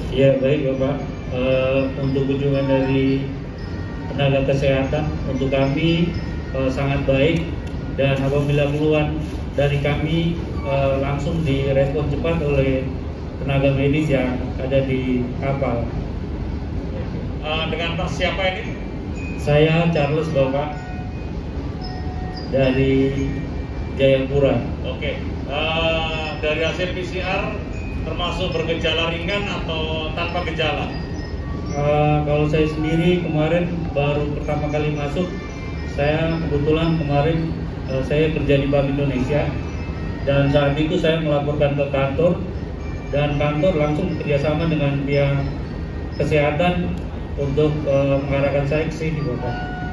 Ya baik Bapak, untuk kunjungan dari tenaga kesehatan untuk kami sangat baik, dan apabila keluhan dari kami langsung direspon cepat oleh tenaga medis yang ada di kapal. Dengan tas siapa ini? Saya Charles Bapak dari Jayapura. Oke. Dari hasil PCR termasuk bergejala ringan atau tanpa gejala? Kalau saya sendiri kemarin baru pertama kali masuk. Saya kebetulan kemarin saya kerja di Bank Indonesia, dan saat itu saya melaporkan ke kantor, dan kantor langsung bekerjasama dengan pihak kesehatan untuk mengarahkan saya ke sini, Bapak.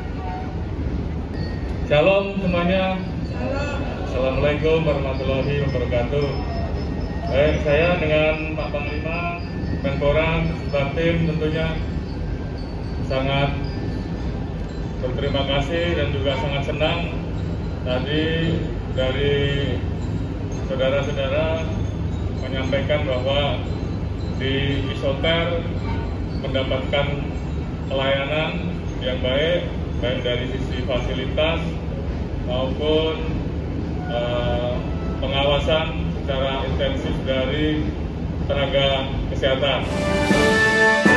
Shalom semuanya. Assalamualaikum warahmatullahi wabarakatuh. Baik, saya dengan Pak Panglima, Menpora, beserta tim tentunya sangat berterima kasih dan juga sangat senang tadi dari saudara-saudara menyampaikan bahwa di isoter mendapatkan pelayanan yang baik dari sisi fasilitas maupun pengawasan secara intensif dari tenaga kesehatan.